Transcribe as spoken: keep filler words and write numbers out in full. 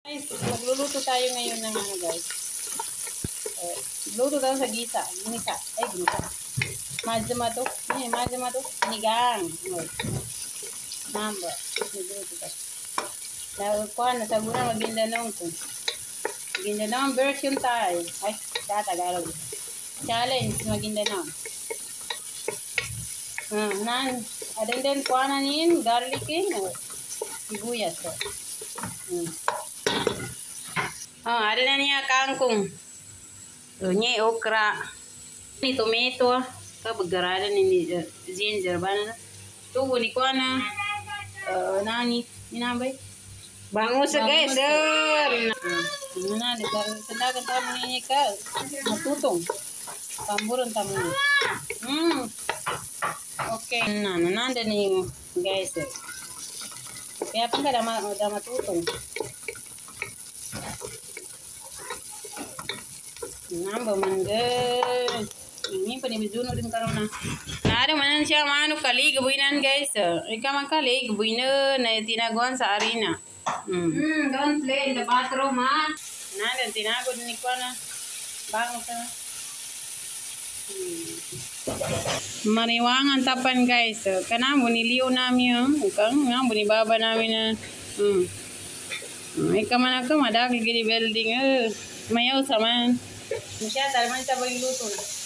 Guys, magluluto tayo ngayon ng ano guys. Eh, luto tayo sa gisa. Ginisa. Ay, ginisa. Majama to. Eh, majama to. Sinigang. Mamba. Nagluto tayo. Nakuha na sa guna Maguindanao ko. Maguindanao version tayo. Ay, sa Tagalog. Challenge Maguindanao. Ah, nan. Adin din kuha na niyan. Garlicin. Sibuyas to. Hmm. Oh, ada na niya kangkong. So, niya okra. Ni tomato. Kabagaralan ni uh, ginger. Bana na. Tubo ni kuha na. Uh, nani. Ninabay. Bangus guys. Sir. Ano na. Sandagan tayo niya ka. Matutong. Pamburan tayo niya. Hmm. Okay. Na, nananda ni guys. Kaya pang ka da matutong. Namba mangga. Ini pa ni bijuno din karon na. Nada manan siya mano kali gabuinan guys. Ika man kali gabuina na tinaguan sa arena. Hmm. Hmm, don't play in the bathroom ha. Nada tinagod ni ko na. Bango ka. Hmm. Mariwangan tapan guys. Kana mo niliw namin oh. Kang nga mo ni baba namin na. Hmm. Ika man ako madag gidi building eh. Mayaw sa man. Masya, talaman sa bagay luto na.